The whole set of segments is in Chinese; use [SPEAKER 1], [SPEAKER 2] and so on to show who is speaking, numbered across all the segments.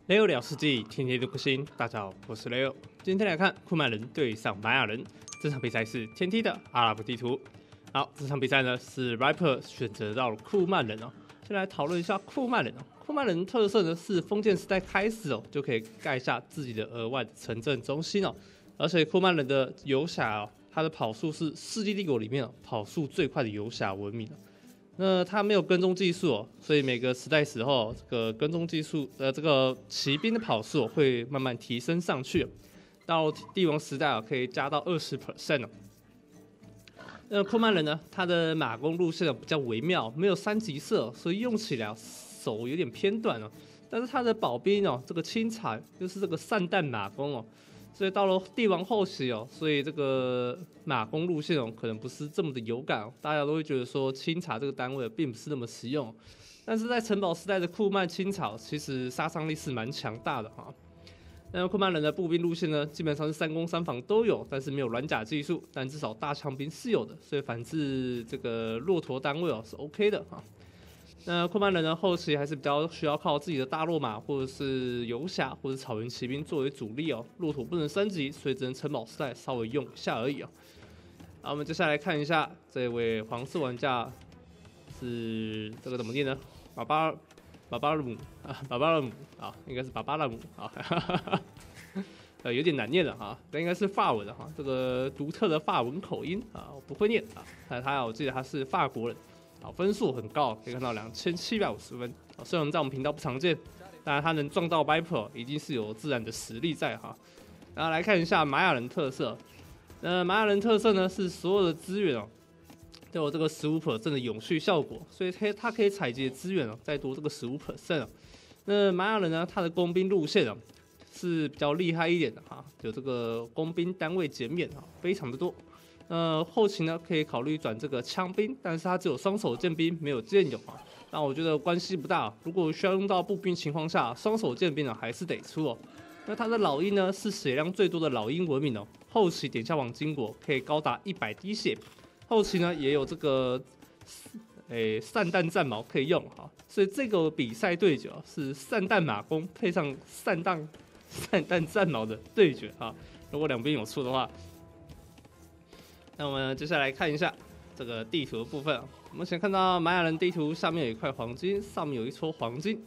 [SPEAKER 1] 雷欧聊世纪，天天都更新。大家好，我是雷欧。今天来看库曼人对上玛雅人，这场比赛是天梯的阿拉伯地图。好，这场比赛呢是 Viper 选择到了库曼人哦。先来讨论一下库曼人哦。库曼人特色呢是封建时代开始哦，就可以盖下自己的额外的城镇中心哦。而且库曼人的游侠哦，他的跑速是世纪帝国里面哦跑速最快的游侠文明哦。那它没有跟踪技术哦，所以每个时代时候，这个跟踪技术这个骑兵的跑速会慢慢提升上去。到帝王时代啊，可以加到20% 哦。那库曼人呢，他的马弓路线比较微妙，没有3级射，所以用起来手有点偏短哦。但是他的保兵哦，这个轻踩就是这个散弹马弓哦。所以到了帝王后期哦，所以这个马弓路线哦，可能不是这么的有感哦，大家都会觉得说清查这个单位并不是那么实用。但是在城堡时代的库曼清查，其实杀伤力是蛮强大的哈。那库曼人的步兵路线呢，基本上是3攻3防都有，但是没有软甲技术，但至少大枪兵是有的，所以反制这个骆驼单位哦是 OK 的哈。那库曼人呢，后期还是比较需要靠自己的大骆马，或者是游侠，或者草原骑兵作为主力哦。骆驼不能升级，所以只能城堡时代稍微用一下而已哦。好，我们接下来看一下这位黄色玩家是这个怎么念呢？巴巴勒姆啊，应该是巴巴勒姆啊，有点难念的哈，这应该是法文的哈，这个独特的法文口音啊，我不会念啊。我记得他是法国人。好，分数很高，可以看到2750分。虽然在我们频道不常见，当然他能撞到 Viper 已经是有自然的实力在哈。然后来看一下玛雅人特色，玛雅人特色呢是所有的资源哦都有这个15% 的永续效果，所以它可以采集的资源哦再多这个15% 哦。那玛雅人呢，他的工兵路线哦是比较厉害一点的哈，有这个工兵单位减免啊，非常的多。后期呢可以考虑转这个枪兵，但是它只有双手剑兵，没有剑勇啊。那我觉得关系不大。如果需要用到步兵情况下，双手剑兵呢还是得出哦。那它的老鹰呢是血量最多的老鹰文明哦。后期点下网金果可以高达100滴血，后期呢也有这个散弹战矛可以用哈。所以这个比赛对决是散弹马弓配上散弹战矛的对决啊。如果两边有出的话。那我们接下来看一下这个地图的部分。我们先看到玛雅人地图下面有一块黄金，上面有一撮黄金。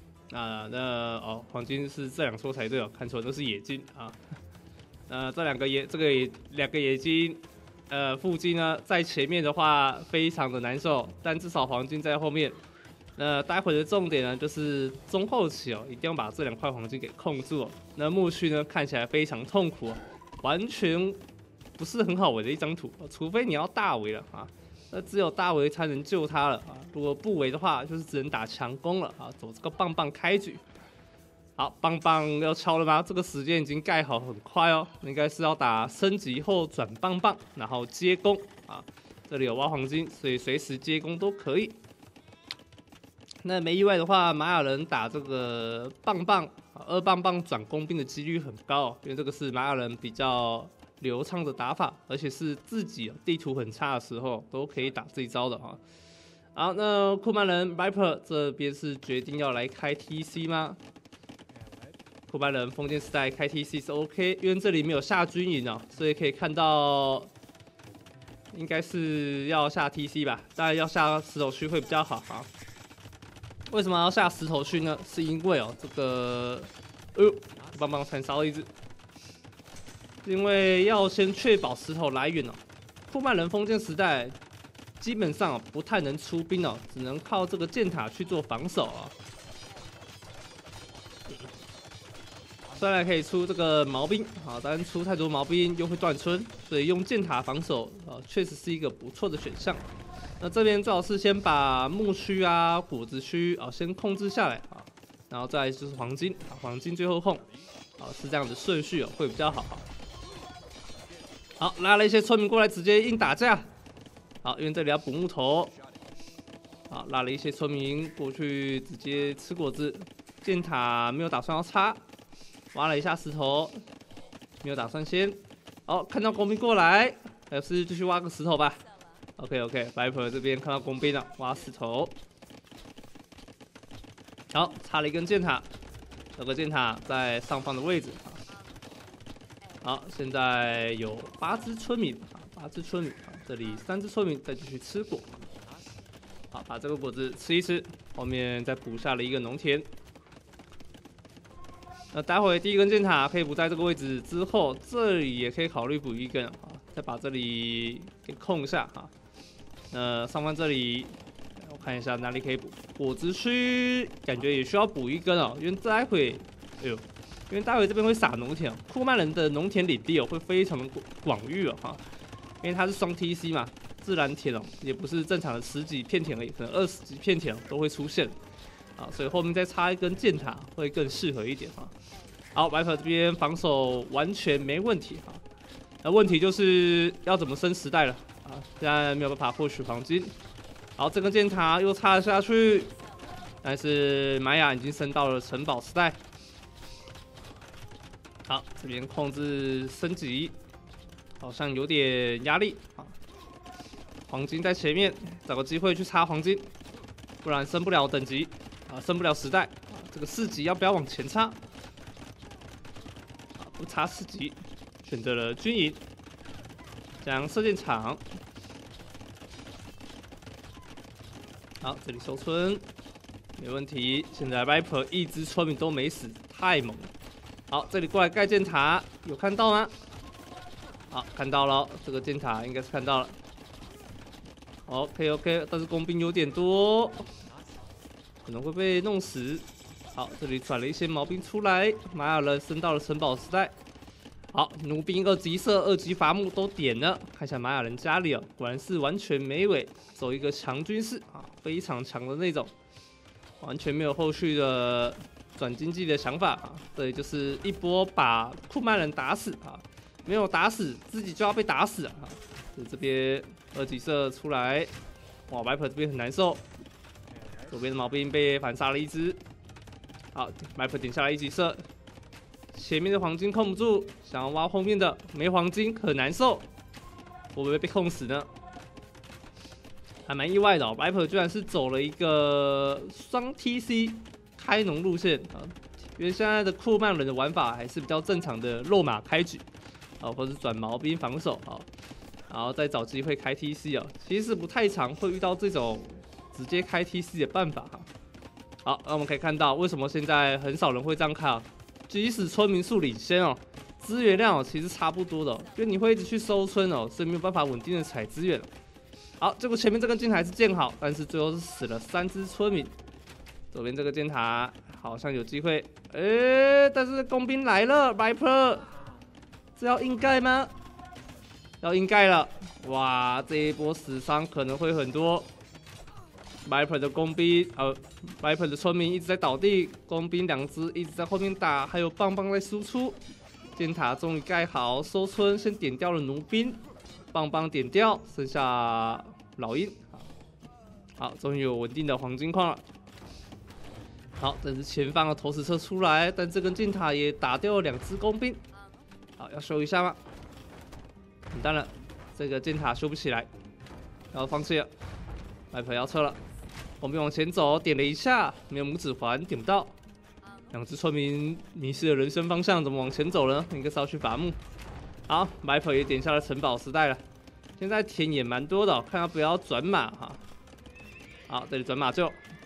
[SPEAKER 1] 黄金是这2撮才对哦，看错都是野金啊。这两个野金，附近呢在前面的话非常的难受，但至少黄金在后面。待会的重点呢就是中后期哦，一定要把这2块黄金给控住哦。那牧区呢看起来非常痛苦哦，完全不是很好围的一张图，除非你要大围了啊，那只有大围才能救他了啊。如果不围的话，就是只能打强攻了啊，走这个棒棒开局。好，棒棒要敲了吗？这个时间已经盖好，很快哦，应该是要打升级后转棒棒，然后接攻啊。这里有挖黄金，所以随时接攻都可以。那没意外的话，玛雅人打这个棒棒2棒棒转工兵的几率很高，因为这个是玛雅人比较流畅的打法，而且是自己地图很差的时候都可以打这一招的哈。好，那库曼人 Viper 这边是决定要来开 TC 吗？库曼人封建时代开 TC 是 OK， 因为这里没有下军营哦，所以可以看到应该是要下 TC 吧，当然要下石头区会比较好哈。为什么要下石头区呢？是因为这个棒棒残杀了一只。因为要先确保石头来源哦。库曼人封建时代基本上不太能出兵哦，只能靠这个箭塔去做防守啊。虽然可以出这个毛兵啊，但出太多毛兵又会断村，所以用箭塔防守确实是一个不错的选项。那这边最好是先把牧区啊、果子区先控制下来啊，然后再来就是黄金，黄金最后控是这样的顺序会比较好。好，拉了一些村民过来，直接硬打架。好，因为这里要补木头。好，拉了一些村民过去，直接吃果子。箭塔没有打算要插，挖了一下石头，没有打算先。好，看到工兵过来，还是继续挖个石头吧。OK，Viper 这边看到工兵了，挖石头。好，插了一根箭塔， 有个箭塔在上方的位置。好，现在有8只村民，8只村民啊，这里3只村民再继续吃果。好，把这个果子吃一吃，后面再补下了一个农田。那待会第1根箭塔可以补在这个位置之后，这里也可以考虑补1根啊，再把这里给空一下啊。那上方这里，我看一下哪里可以补。果子区感觉也需要补1根哦，因为待会，因为待会这边会撒农田，库曼人的农田领地会非常的广域哈，因为它是双 TC 嘛，自然田也不是正常的10几片田而已，可能20几片田都会出现啊，所以后面再插1根箭塔会更适合一点哈。好，Viper 这边防守完全没问题哈，那问题就是要怎么升时代了啊？现在没有办法获取黄金。好，这根箭塔又插了下去，但是玛雅已经升到了城堡时代。好，这边控制升级，好像有点压力啊。黄金在前面，找个机会去插黄金，不然升不了等级啊，升不了时代啊。这个4级要不要往前插？啊，不插4级，选择了军营，将射箭场。好，这里收村，没问题。现在 Viper 1只村民都没死，太猛了。好，这里过来盖箭塔，有看到吗？好，看到了，这个箭塔应该是看到了。OK， 但是工兵有点多，可能会被弄死。好，这里转了一些毛兵出来，玛雅人升到了城堡时代。好，弩兵2级射、2级伐木都点了，看一下玛雅人家里果然是完全没尾，走一个强军事啊，非常强的那种，完全没有后续的转经济的想法啊，这里就是一波把库曼人打死啊，没有打死自己就要被打死啊！这边2级射出来，哇，Viper 这边很难受，左边的毛兵被反杀了1只，好 ，Viper 点下来1级射，前面的黄金控不住，想要挖后面的没黄金很难受，会不会被控死呢？还蛮意外的，Viper 居然是走了一个双 TC。开农路线啊，因为现在的库曼人的玩法还是比较正常的肉马开局啊，或者转毛兵防守啊，然后再找机会开 TC 啊，其实不太常会遇到这种直接开 TC 的办法哈。好，那我们可以看到为什么现在很少人会这样看啊，即使村民数领先哦，资源量其实差不多的，因为你会一直去收村哦，所以没有办法稳定的采资源。好，结果前面这根箭塔是建好，但是最后是死了3只村民。左边这个箭塔好像有机会，但是工兵来了 ，Viper， 这要硬盖吗？要硬盖了，哇，这一波死伤可能会很多。Viper 的工兵，Viper 的村民一直在倒地，工兵2只一直在后面打，还有棒棒在输出。箭塔终于盖好，收村，先点掉了弩兵，棒棒点掉，剩下老鹰。好，终于有稳定的黄金矿了。好，这是前方的投石车出来，但这根箭塔也打掉了2只工兵。好，要修一下吗？完蛋了，这个箭塔修不起来，然后放弃了。Viper要撤了，工兵往前走，点了一下，没有拇指环，点不到。2只村民迷失了人生方向，怎么往前走呢？应该是要去伐木。好 ，Viper 也点下了城堡时代了。现在田也蛮多的，看要不要转马哈。好，这里转马厩。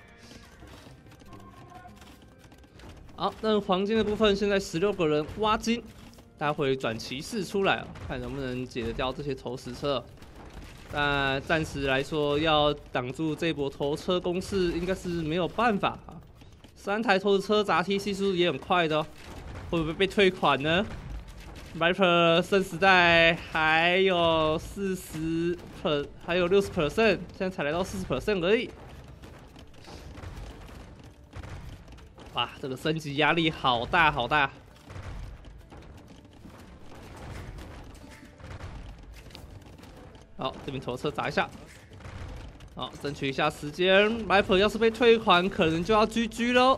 [SPEAKER 1] 好，那黄金的部分现在16个人挖金，待会转骑士出来看能不能解得掉这些投石车。但暂时来说，要挡住这波投车攻势应该是没有办法啊。3台投石车砸 TC 速度也很快的会不会被退款呢 ？Viper 剩时代还有还有60%，现在才来到40% 而已。哇，这个升级压力好大好大！好，这边投车砸一下，好，争取一下时间。Viper 要是被退款，可能就要 GG 喽。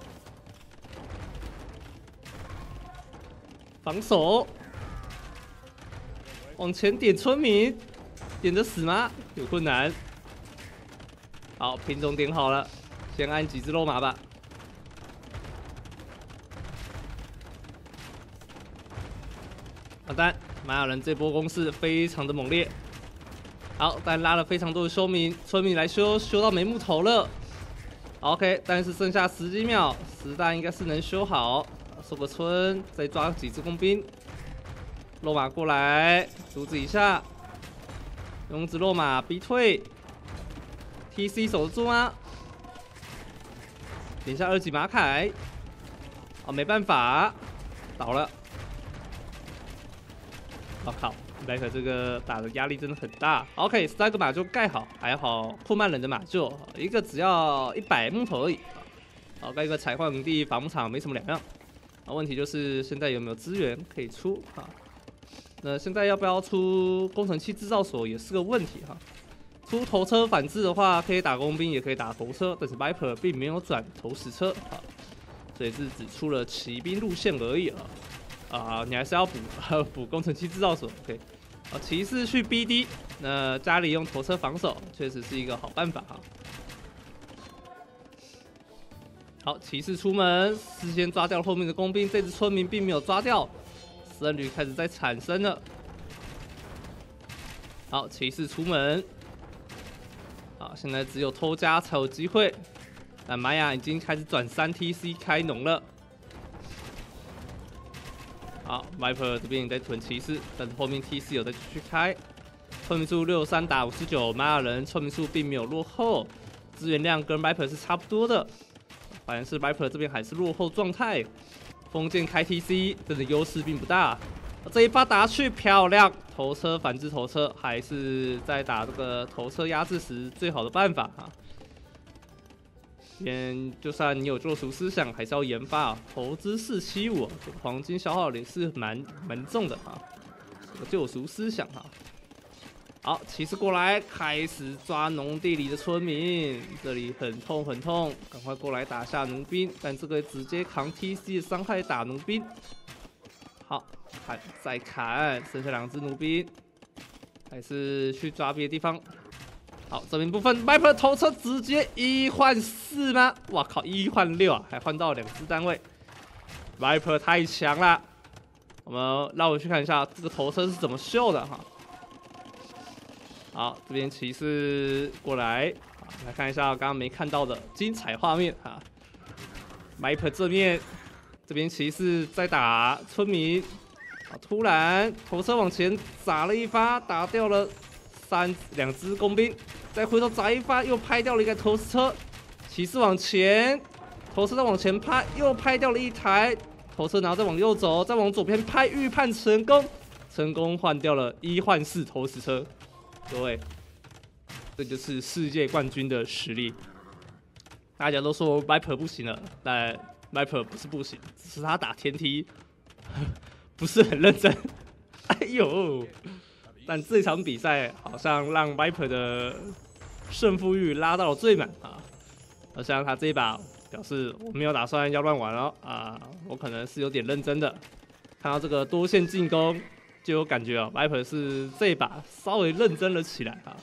[SPEAKER 1] 防守，往前点村民，点得死吗？有困难。好，品种点好了，先按几只肉马吧。 但玛雅人这波攻势非常的猛烈。好，但拉了非常多的村民来修到没木头了。OK， 但是剩下10几秒，10弹应该是能修好。收个村，再抓几只工兵。落马过来，阻止一下。勇子落马逼退。TC 守得住吗？点下2级马凯。哦，没办法，倒了。我靠！ Viper 这个打的压力真的很大。OK，3个马厩盖好，还好库曼人的马厩一个只要100木头而已。好，盖一个采矿营地、伐木场没什么两样。问题就是现在有没有资源可以出啊？那现在要不要出工程器制造所也是个问题哈。出头车反制的话，可以打工兵，也可以打头车，但是 Viper 并没有转头石车啊，所以是只出了骑兵路线而已啊。你还是要补工程器制造所 ，OK。骑士去 BD， 那家里用头车防守确实是一个好办法哈。好，骑士出门，事先抓掉了后面的工兵，这只村民并没有抓掉，死人率开始在产生了。好，骑士出门，好，现在只有偷家才有机会，但玛雅已经开始转3TC 开农了。 好 ，Viper 这边也在囤骑士，但是后面 TC 有在继续开。村民数63打59，玛雅人村民数并没有落后，资源量跟 Viper 是差不多的，反而是 Viper 这边还是落后状态。封建开 TC 真的优势并不大，这一发打下去漂亮，头车反制头车还是在打这个头车压制时最好的办法啊。 就算你有救赎思想，还是要研发啊。投资475，这个黄金消耗也是蛮重的啊。这个救赎思想啊。好，骑士过来，开始抓农地里的村民，这里很痛很痛，赶快过来打下农兵。但这个直接扛 TC 的伤害打农兵。好，再砍，剩下2只农兵，还是去抓别的地方。 好，这边部分 Viper 头车直接1换4吗？哇靠，1换6啊，还换到2只单位 ，Viper 太强了。我们绕回去看一下这个头车是怎么秀的哈。好，这边骑士过来，来看一下刚刚没看到的精彩画面哈。Viper 正面，这边骑士在打村民，突然头车往前砸了一发，打掉了2只工兵。 再回头砸一发，又拍掉了一个投石车。骑士往前，投石车往前拍，又拍掉了一台投车，然后再往右走，再往左边拍，预判成功，成功换掉了1换4投石车。各位，这就是世界冠军的实力。大家都说 Viper 不行了，但 Viper 不是不行，只是他打天梯不是很认真。哎呦！但这场比赛好像让 Viper 的 胜负欲拉到了最满啊！好像他这一把表示我没有打算要乱玩了啊，我可能是有点认真的。看到这个多线进攻，就有感觉Viper 是这一把稍微认真了起来啊！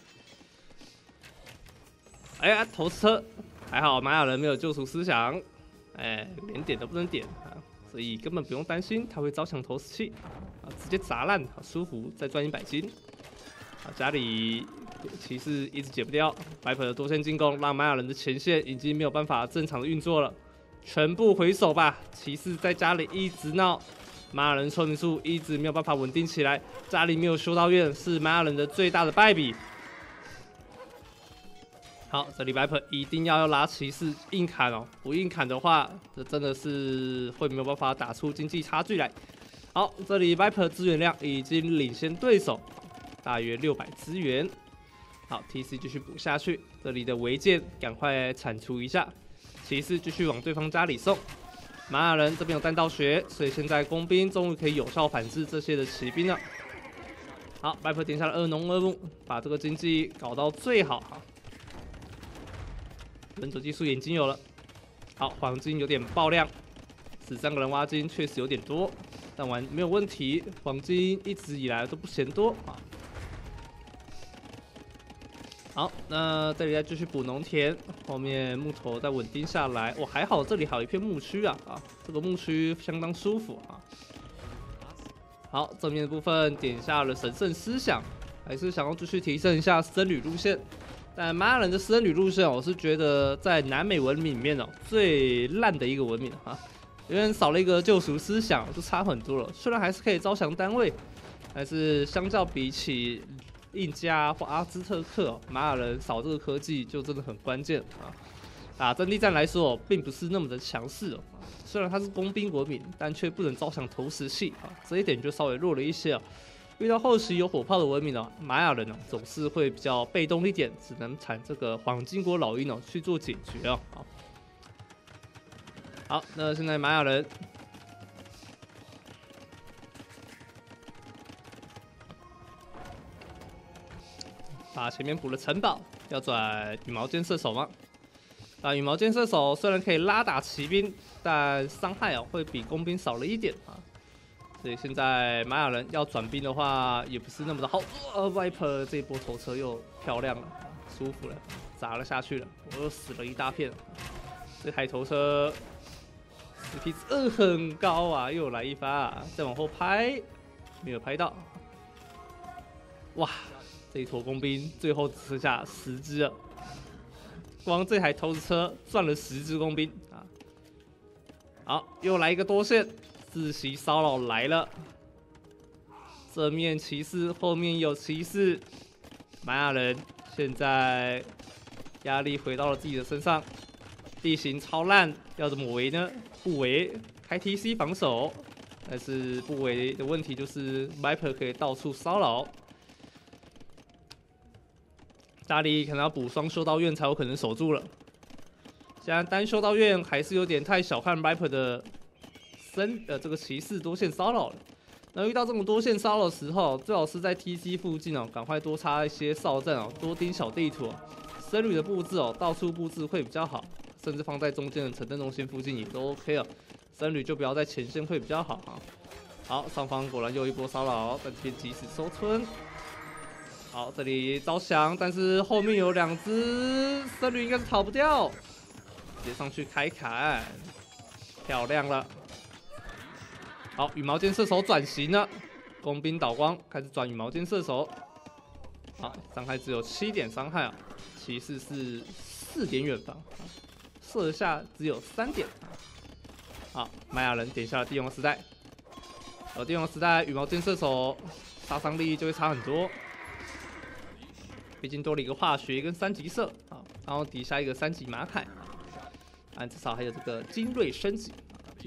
[SPEAKER 1] 哎呀，头车还好，玛雅人没有救赎思想，哎，连点都不能点啊，所以根本不用担心他会招抢投石器啊，直接砸烂，好舒服，再赚100金。啊，家里 骑士一直解不掉 ，Viper 的多线进攻让玛雅人的前线已经没有办法正常的运作了，全部回手吧！骑士在家里一直闹，玛雅人村民数一直没有办法稳定起来，家里没有修道院是玛雅人的最大的败笔。好，这里 Viper 一定要拉骑士硬砍哦，不硬砍的话，这真的是会没有办法打出经济差距来。好，这里 Viper 资源量已经领先对手。 大约600资源，好 ，TC 继续补下去。这里的违建赶快铲除一下，骑士继续往对方家里送。玛雅人这边有弹道学，所以现在工兵终于可以有效反制这些的骑兵了。好，Viper 点下了2农2牧，把这个经济搞到最好哈。人手技术已经有了，好，黄金有点爆量，13个人挖金确实有点多，但玩没有问题，黄金一直以来都不嫌多啊。 好，那这里再继续补农田，后面木头再稳定下来。哇，还好这里还有一片牧区啊，这个牧区相当舒服啊。 好，正面的部分点下了神圣思想，还是想要继续提升一下僧侣路线。但玛雅人的僧侣路线，我是觉得在南美文明里面最烂的一个文明啊，因为少了一个救赎思想，就差很多了。虽然还是可以招降单位，但是相较比起印加或阿兹特克，玛雅人少这个科技就真的很关键啊。打阵地战来说，并不是那么的强势虽然它是工兵文明，但却不能招降投石器这一点就稍微弱了一些遇到后期有火炮的文明玛雅人总是会比较被动一点，只能产这个黄金国老鹰去做解决好，那现在玛雅人把前面补了城堡，要转羽毛箭射手吗？羽毛箭射手虽然可以拉打骑兵，但伤害会比工兵少了一点所以现在玛雅人要转兵的话，也不是那么的好。Viper 这一波头车又漂亮了，舒服了，砸了下去了，我又死了一大片。这台头车 CP 值很高又来一发再往后拍，没有拍到。哇，这一坨工兵最后只剩下10只了。光这台投石车赚了10只工兵好，又来一个多线，自袭骚扰来了。正面骑士，后面有骑士。玛雅人现在压力回到了自己的身上，地形超烂，要怎么围呢？不围，开 TC 防守。但是不围的问题就是 Viper 可以到处骚扰。大力可能要补双修道院才有可能守住了。现在单修道院还是有点太小看 Viper 的这个骑士多线骚扰了。那遇到这种多线骚扰的时候，最好是在 TC 附近赶快多插一些哨阵多盯小地图僧侣的布置到处布置会比较好，甚至放在中间的城镇中心附近也都 OK僧侣就不要在前线会比较好好，上方果然又一波骚扰，但这边及时收村。好，这里招降，但是后面有2只僧侣应该是逃不掉，直接上去开砍，漂亮了。好，羽毛箭射手转型了，工兵倒光，开始转羽毛箭射手。好，伤害只有7点伤害骑士是4点远防，射下只有3点。好，玛雅人点下了帝王时代，帝王时代羽毛箭射手杀伤力就会差很多。毕竟多了一个化学跟3级射然后底下一个3级马凯至少还有这个精锐升级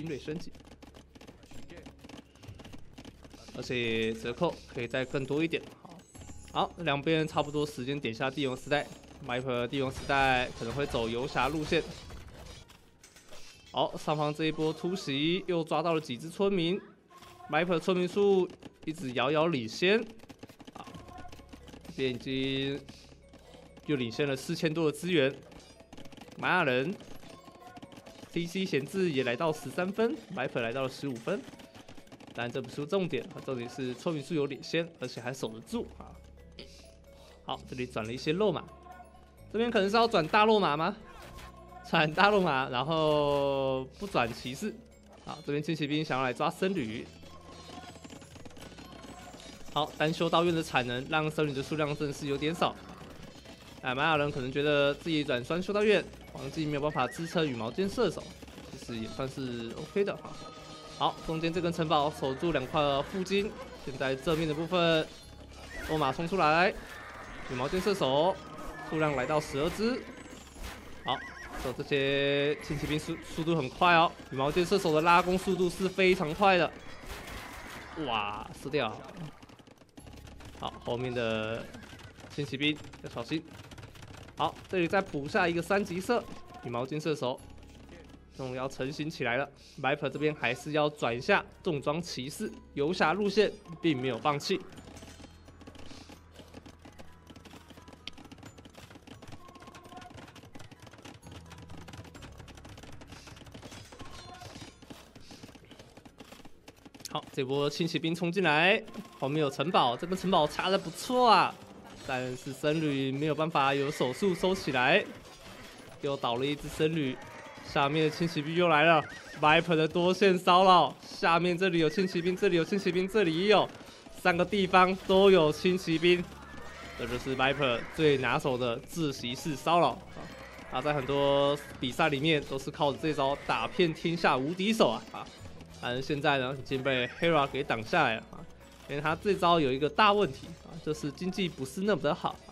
[SPEAKER 1] 而且折扣可以再更多一点。好，两边差不多时间点下帝王时代 ，Viper 帝王时代可能会走游侠路线。好，上方这一波突袭又抓到了几只村民 ，Viper 村民数一直遥遥领先。这边已经又领先了4000多的资源，玛雅人 TC 闲置也来到13分 ，Viper 来到了15分，但这不是重点，重点是村民数有领先，而且还守得住好，这里转了一些肉马，这边可能是要转大肉马吗？转大肉马，然后不转骑士。好，这边轻骑兵想要来抓僧侣。好，单修道院的产能让僧侣的数量真的是有点少。玛雅人可能觉得自己转双修道院，黄金没有办法支撑羽毛箭射手，其实也算是 OK 的好，中间这根城堡守住2块附近，现在正面的部分，欧马冲出来，羽毛箭射手数量来到12只。好，这些轻骑兵速度很快羽毛箭射手的拉弓速度是非常快的。哇，死掉！好，后面的轻骑兵要小心。好，这里再补下一个3级射，羽毛箭射手，终于要成型起来了。Viper 这边还是要转一下重装骑士，游侠路线并没有放弃。好，这波轻骑兵冲进来，后面有城堡，这个城堡插的不错但是僧侣没有办法有手速收起来，又倒了一只僧侣， 下面的轻骑兵又来了 ，Viper 的多线骚扰，下面这里有轻骑兵，这里有轻骑兵，这里也有，3个地方都有轻骑兵，这就是 Viper 最拿手的自习式骚扰。他在很多比赛里面都是靠着这招打遍天下无敌手啊！但是现在呢，已经被 Hera 给挡下来了啊，因为他这招有一个大问题啊，就是经济不是那么的好啊。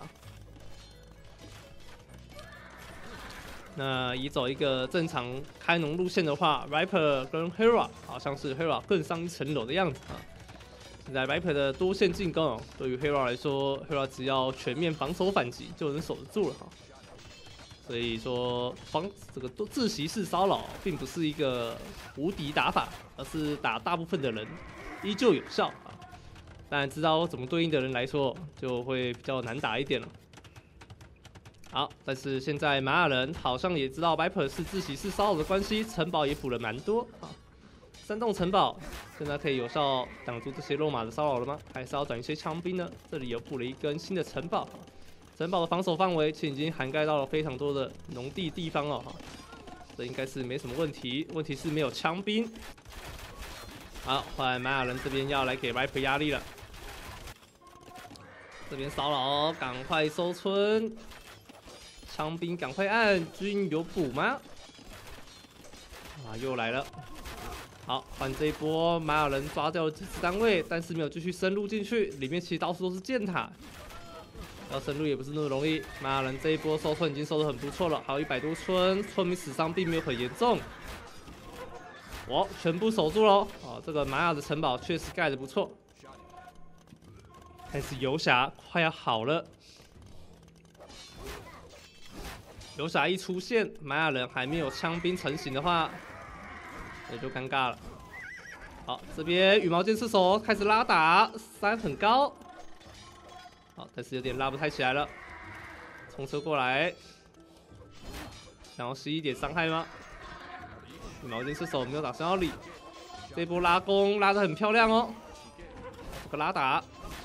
[SPEAKER 1] 那以走一个正常开农路线的话 ，Viper 跟 Hera 好像是 Hera 更上一层楼的样子啊。现在 Viper 的多线进攻哦，对于 Hera 来说 ，Hera 只要全面防守反击就能守得住了哈。所以说这个自习式骚扰并不是一个无敌打法，而是打大部分的人依旧有效啊。当然知道怎么对应的人来说，就会比较难打一点了。好，但是现在玛雅人好像也知道 Viper 是自习式骚扰的关系，城堡也补了蛮多啊。3栋城堡现在可以有效挡住这些肉马的骚扰了吗？还是要转一些枪兵呢？这里有补了一根新的城堡，城堡的防守范围其实已经涵盖到了非常多的农地地方了哈，这应该是没什么问题。问题是没有枪兵。好，后来玛雅人这边要来给 Viper 压力了，这边骚扰，赶快收村。枪兵赶快按，军有补吗？啊，又来了。好，换这一波，玛雅人抓掉了几次单位，但是没有继续深入进去，里面其实到处都是箭塔，要深入也不是那么容易。玛雅人这一波收村已经收得很不错了，还有100多村，村民死伤并没有很严重。哇，全部守住喽！哦，这个玛雅的城堡确实盖得不错，但是游侠快要好了。游侠一出现，玛雅人还没有枪兵成型的话，也就尴尬了。好，这边羽毛剑射手开始拉打，3很高，好，但是有点拉不太起来了。冲车过来，想要吸一点伤害吗？羽毛剑射手没有打算要理，这波拉弓拉得很漂亮哦。这个拉打，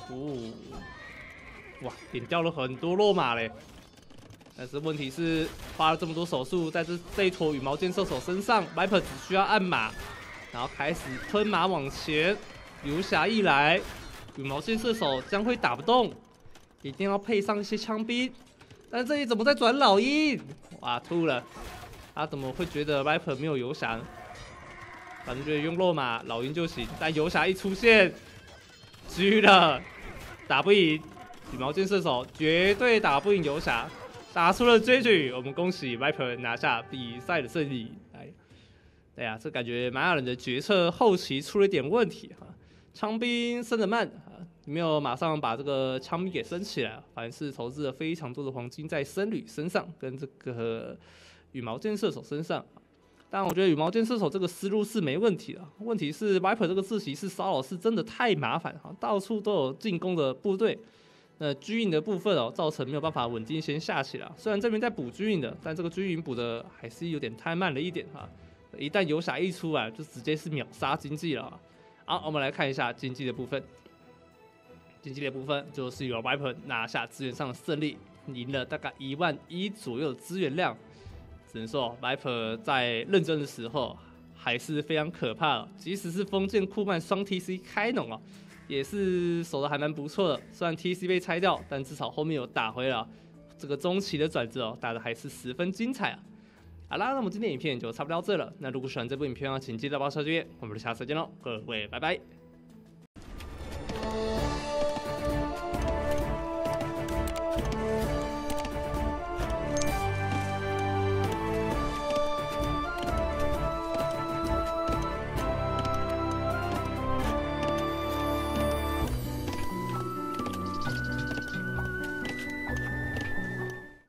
[SPEAKER 1] 哇，点掉了很多落马嘞。但是问题是，花了这么多手速在这一坨羽毛剑射手身上 ，Viper 只需要按马，然后开始吞马往前。游侠一来，羽毛剑射手将会打不动，一定要配上一些枪兵。但这里怎么在转老鹰？哇，吐了！他怎么会觉得 Viper 没有游侠呢？反正觉得用肉马老鹰就行，但游侠一出现，狙了，打不赢。羽毛剑射手绝对打不赢游侠。打出了追举，我们恭喜 Viper 拿下比赛的胜利。对呀，这感觉玛雅人的决策后期出了一点问题哈，枪兵升得慢啊，没有马上把这个枪兵给升起来，反而是投资了非常多的黄金在僧侣身上跟这个羽毛剑射手身上。但我觉得羽毛剑射手这个思路是没问题的，问题是 Viper 这个自习式骚扰是真的太麻烦哈，到处都有进攻的部队。那居营的部分哦，造成没有办法稳定先下起来。虽然这边在补居营的，但这个居营补的还是有点太慢了一点哈。一旦游侠一出来，就直接是秒杀经济了。好，我们来看一下经济的部分。经济的部分就是由 Viper 拿下资源上的胜利，赢了大概11000左右的资源量。只能说 Viper 在认真的时候还是非常可怕的，即使是封建库曼双 TC 开农啊。也是守的还蛮不错的，虽然 TC 被拆掉，但至少后面有打回了这个中期的转折哦，打的还是十分精彩啊！好啦，那我们今天影片就差不多到这了。那如果喜欢这部影片的话，请记得帮我下订阅，我们下次见喽，各位拜拜。